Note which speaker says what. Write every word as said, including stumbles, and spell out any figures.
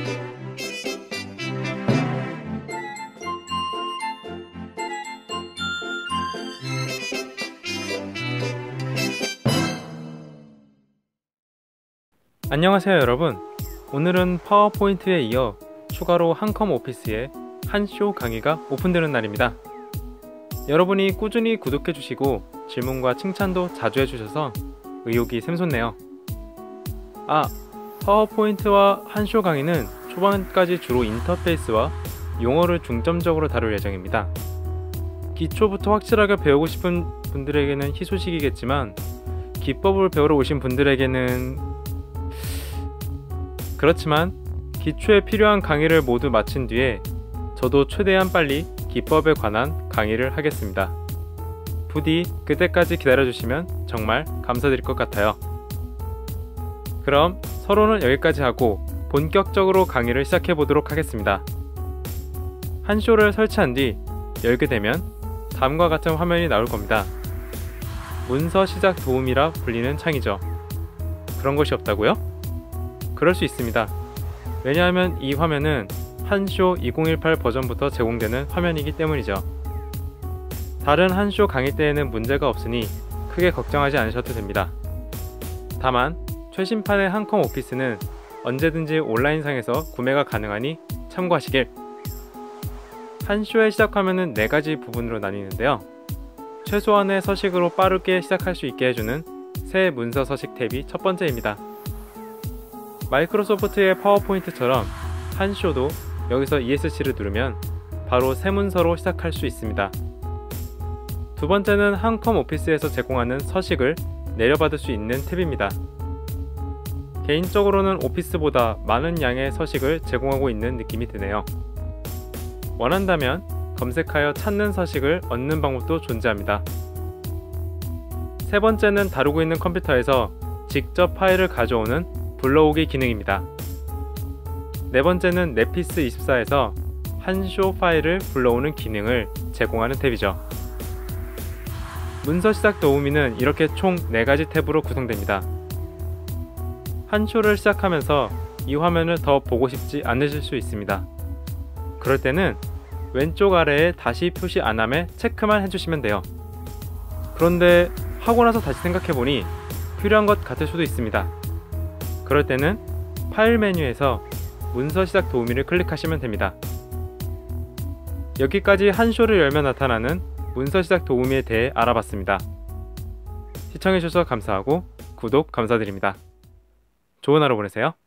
Speaker 1: 안녕하세요 여러분. 오늘은 파워포인트에 이어 추가로 한컴 오피스에 한쇼 강의가 오픈되는 날입니다. 여러분이 꾸준히 구독해주시고 질문과 칭찬도 자주 해주셔서 의욕이 샘솟네요. 아, 파워포인트와 한쇼 강의는 초반까지 주로 인터페이스와 용어를 중점적으로 다룰 예정입니다. 기초부터 확실하게 배우고 싶은 분들에게는 희소식이겠지만 기법을 배우러 오신 분들에게는 그렇지만 기초에 필요한 강의를 모두 마친 뒤에 저도 최대한 빨리 기법에 관한 강의를 하겠습니다. 부디 그때까지 기다려주시면 정말 감사드릴 것 같아요. 그럼 서론은 여기까지 하고 본격적으로 강의를 시작해 보도록 하겠습니다. 한쇼를 설치한 뒤 열게 되면 다음과 같은 화면이 나올 겁니다. 문서 시작 도움이라 불리는 창이죠. 그런 것이 없다고요? 그럴 수 있습니다. 왜냐하면 이 화면은 한쇼 이천십팔 버전부터 제공되는 화면이기 때문이죠. 다른 한쇼 강의 때에는 문제가 없으니 크게 걱정하지 않으셔도 됩니다. 다만 최신판의 한컴 오피스는 언제든지 온라인상에서 구매가 가능하니 참고하시길. 한쇼의 시작 화면은 네 가지 부분으로 나뉘는데요. 최소한의 서식으로 빠르게 시작할 수 있게 해주는 새 문서 서식 탭이 첫 번째입니다. 마이크로소프트의 파워포인트처럼 한쇼도 여기서 이에스씨를 누르면 바로 새 문서로 시작할 수 있습니다. 두 번째는 한컴 오피스에서 제공하는 서식을 내려받을 수 있는 탭입니다. 개인적으로는 오피스보다 많은 양의 서식을 제공하고 있는 느낌이 드네요. 원한다면 검색하여 찾는 서식을 얻는 방법도 존재합니다. 세 번째는 다루고 있는 컴퓨터에서 직접 파일을 가져오는 불러오기 기능입니다. 네 번째는 네피스 이십사에서 한쇼 파일을 불러오는 기능을 제공하는 탭이죠. 문서 시작 도우미는 이렇게 총 네 가지 탭으로 구성됩니다. 한쇼를 시작하면서 이 화면을 더 보고 싶지 않으실 수 있습니다. 그럴 때는 왼쪽 아래에 다시 표시 안함에 체크만 해주시면 돼요. 그런데 하고 나서 다시 생각해보니 필요한 것 같을 수도 있습니다. 그럴 때는 파일 메뉴에서 문서 시작 도우미를 클릭하시면 됩니다. 여기까지 한쇼를 열면 나타나는 문서 시작 도우미에 대해 알아봤습니다. 시청해주셔서 감사하고 구독 감사드립니다. 좋은 하루 보내세요.